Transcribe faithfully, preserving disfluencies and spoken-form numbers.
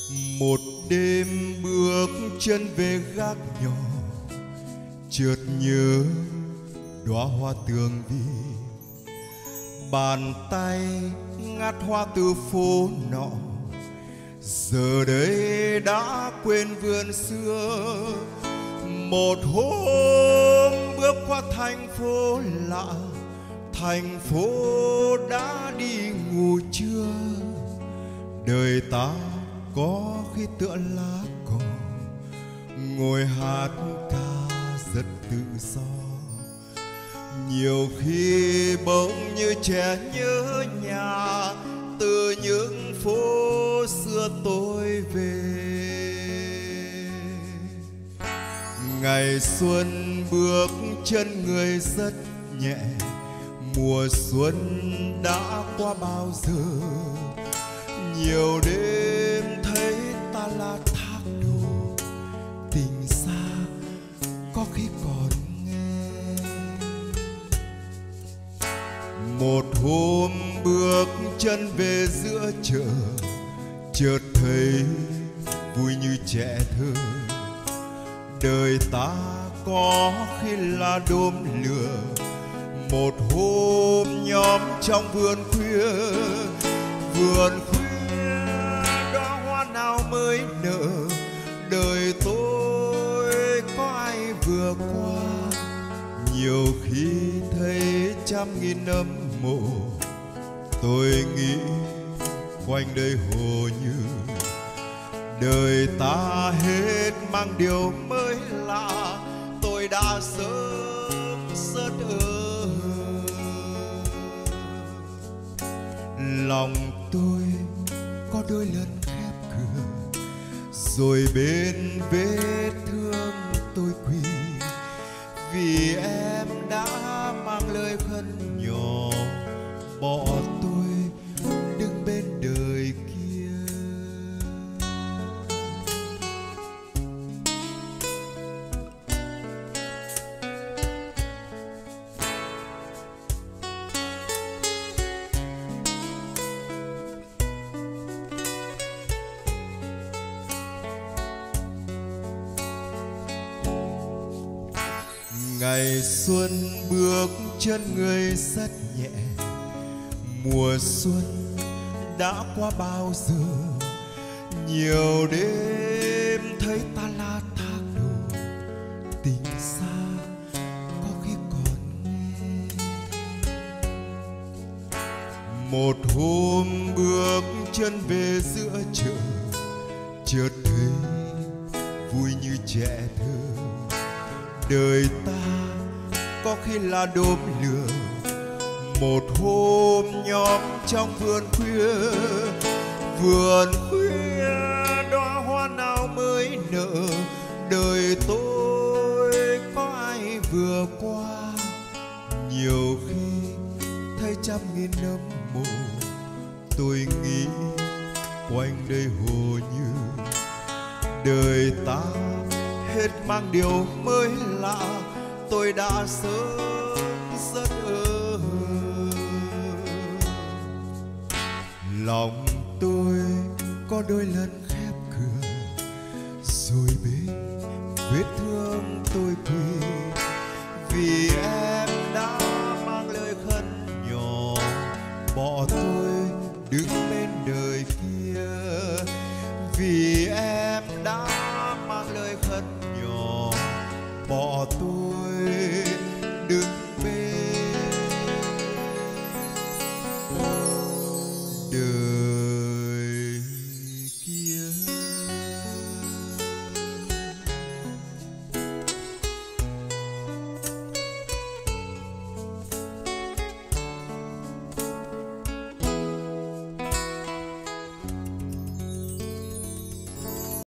Một đêm bước chân về gác nhỏ, chợt nhớ đóa hoa tường vi. Bàn tay ngắt hoa từ phố nọ, giờ đây đã quên vườn xưa. Một hôm bước qua thành phố lạ, thành phố đã đi ngủ trưa. Đời ta có khi tựa lá cỏ, ngồi hát ca rất tự do. Nhiều khi bỗng như trẻ nhớ nhà, từ những phố xưa tôi về. Ngày xuân bước chân người rất nhẹ, mùa xuân đã qua bao giờ. Nhiều đêm thấy ta là thác đổ, tình xa có khi còn nghe. Một hôm bước chân về giữa chợ, chợt thấy vui như trẻ thơ. Đời ta có khi là đốm lửa, một hôm nhóm trong vườn khuya. Vườn khuya đóa hoa nào mới nở, đời tôi có ai vừa qua. Nhiều khi thấy trăm nghìn âm mộ, tôi nghĩ quanh đây hồ như đời ta hết mang điều mới lạ. Tôi đã sớm rất ơ, lòng tôi có đôi lần khép cửa, rồi bên vết thương tôi quỳ. Vì em đã mang lời khấn nhỏ, bỏ tôi đứng bên đời kia. Ngày xuân bước chân người rất nhẹ, mùa xuân đã qua bao giờ. Nhiều đêm thấy ta là thác đổ, tình xa có khi còn nghe. Một hôm bước chân về giữa chợ, chợt thấy vui như trẻ thơ. Đời ta có khi là đốm lửa, một hôm nhóm trong vườn khuya. Vườn khuya đóa hoa nào mới nở, đời tôi có ai vừa qua. Nhiều khi thấy trăm nghìn nấm mồ, tôi nghĩ quanh đây hồ như đời ta hết mang điều mới lạ. Tôi đã sớm rất ơ, lòng tôi có đôi lần khép cửa, rồi bên vết thương tôi quỳ. Vì em đã mang lời khấn nhỏ, bỏ tôi đứng bên đời kia. Vì em đã mang lời khấn nhỏ, bỏ tôi đứng